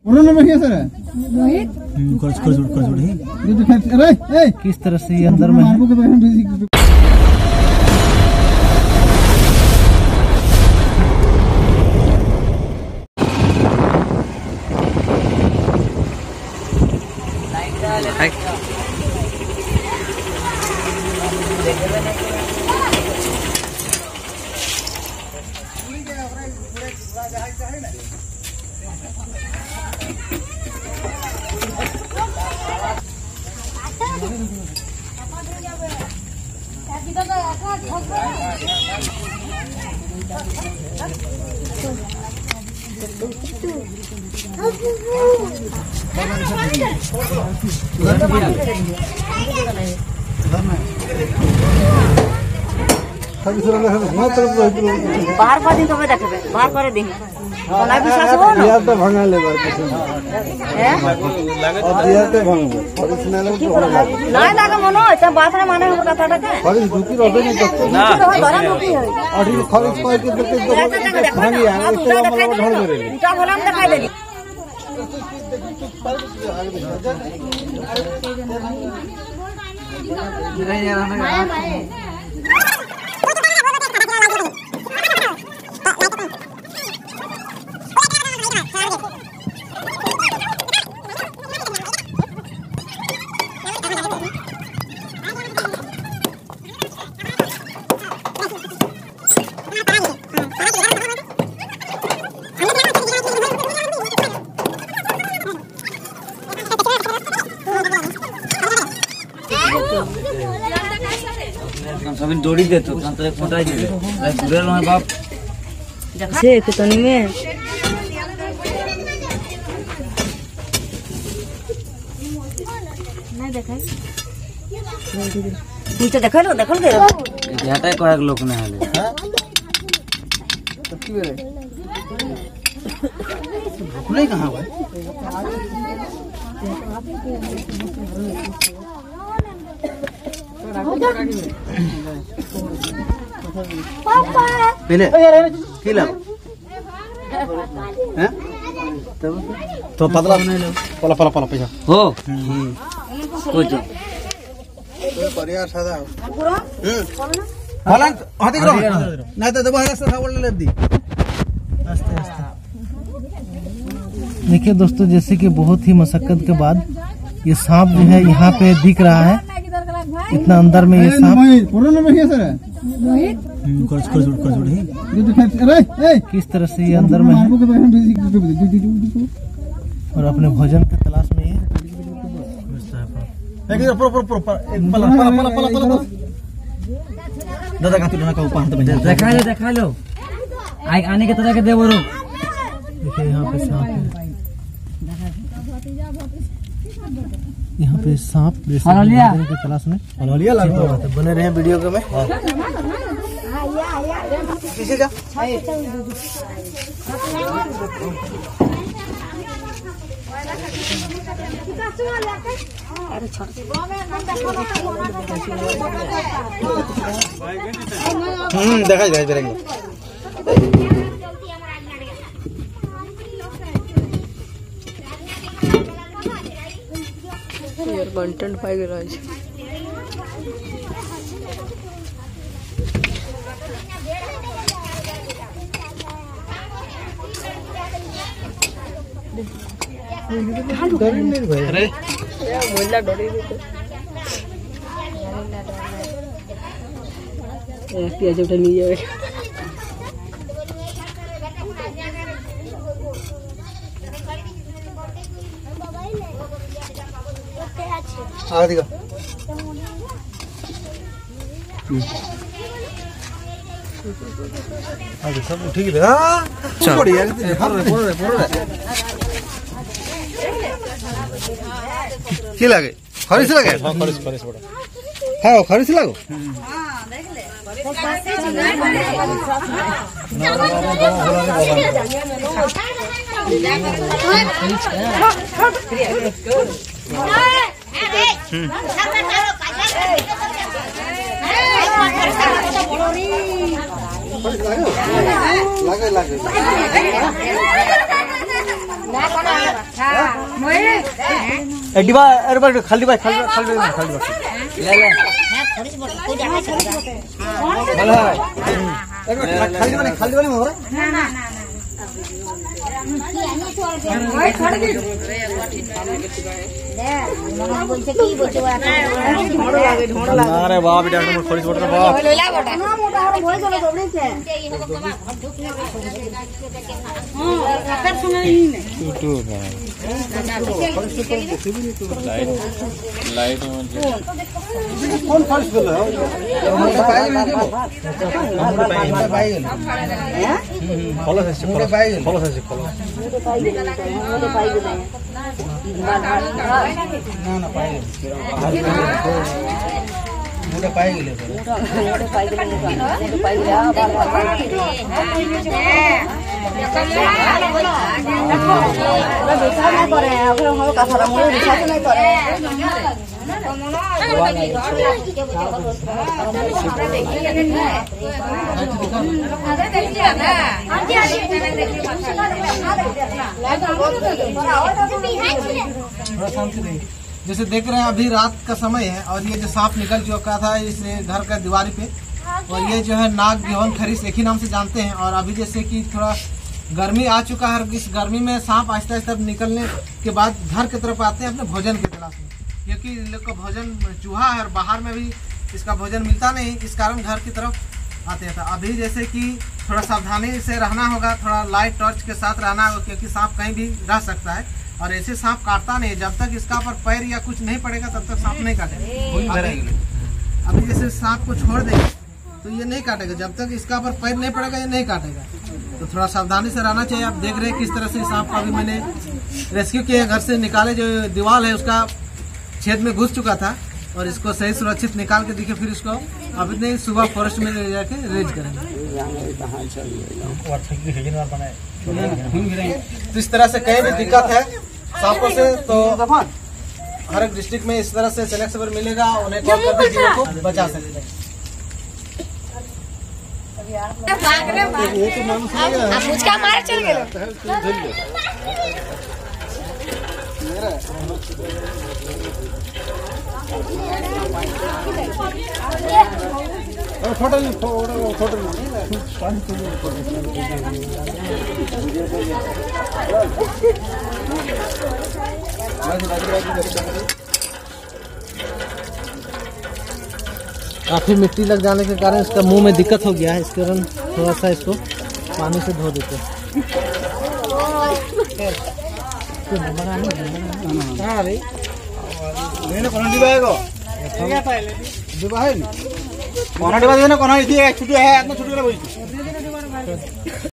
पुराना में कैसे है रोहित अरे किस तरह से ये अंदर में है। बाहर कर दिन तो देखबे बाहर करे दिन कोना विश्वास हो न यार तो भंगा ले बार है और यार तो भंगा ओरिजिनल ना लागे मनो त बात ने माने हमर कथा के खरीद दुकी रहबे नहीं करते ना धरा दुकी है और ये खरीद पाए के देखे भांगी आ इसको मतलब ढोल दे रे इटा भला हम दिखाई देली सभी जोड़ी दे तो एक फोटा दे पूरे रहे बाप से कितनी में नहीं देखाई नीचे देखा लो दे घाटा को एक लोग ने हाले हां की बेरे भूले कहां है पापा पहले किला हैं तो पतला पला पैसा हो कुछ परिवार सादा हलन हाथी करो नहीं तो दोबारा से सावल ले दी आस्ते आस्ते। देखिए दोस्तों जैसे कि बहुत ही मशक्कत के बाद ये सांप जो है यहाँ पे दिख रहा है इतना अंदर में ये सांप पुराना में कैसे है रोहित अरे किस तरह से ये अंदर में है और अपने भोजन के तलाश में ये दादा का तुलना का ऊपर देखा लो आने के तरह के देवो देखिए यहाँ पे सांप है यहाँ पे सांप के तलाश में बने रहे वीडियो के में पीछे जा देखा जाए यार कंटेंट पाई गेल अछि अरे मोला डरी पियाज उठा नहीं जाए आ दिखा आगे सब ठीक है हां बढ़िया की लागे खरीस लागे खरीस बड़ा हां खरीस लागो हां देख ले लागे डिब्बा अरे बस खाली डिब्बा खाली ले ले खाली वाले मोरा अरे बाप बेटा खरीद बोल रहा बाप लाइट कौन खरीद बोल रहा फॉलो से फॉलो ना पाई मोटे पाई गेले मोटे पाई जैसे देख रहे हैं अभी रात का समय है और ये जो सांप निकल चुका था इस घर का दीवारी पे और ये जो है नाग गेहूं खरीस एक ही नाम से जानते हैं। और अभी जैसे कि थोड़ा गर्मी आ चुका है, इस गर्मी में सांप आहिस्ता आहिस्ता निकलने के बाद घर की तरफ आते हैं अपने भोजन की तलाश में, क्योंकि इन लोग का भोजन चूहा है और बाहर में भी इसका भोजन मिलता नहीं, इस कारण घर की तरफ आते हैं। अभी जैसे कि थोड़ा सावधानी से रहना होगा, थोड़ा लाइट टॉर्च के साथ रहना होगा, क्योंकि सांप कहीं भी रह सकता है और ऐसे सांप काटता नहीं, जब तक इसका पर पैर या कुछ नहीं पड़ेगा तब तक सांप नहीं काटेगा। अभी जैसे सांप को छोड़ देंगे तो ये नहीं काटेगा, जब तक इसका पर पैर नहीं पड़ेगा ये नहीं काटेगा। तो थोड़ा सावधानी से रहना चाहिए। आप देख रहे हैं किस तरह से सांप का भी मैंने रेस्क्यू किया, घर से निकाले, जो दीवार है उसका छेद में घुस चुका था और इसको सही सुरक्षित निकाल के दिखे, फिर इसको अभी नहीं सुबह फॉरेस्ट में ले जाके रेज करेंगे। तो इस तरह से कहीं भी दिक्कत है सांपों से तो हर एक डिस्ट्रिक्ट में इस तरह से सेलेक्ट खबर मिलेगा, उन्हें कॉल करके जीवों को बचा सकेगा। मार चल गए काफी मिट्टी लग जाने के कारण इसका मुंह में दिक्कत हो गया है, इस कारण थोड़ा सा इसको पानी से धो देते हैं। डिब्बा है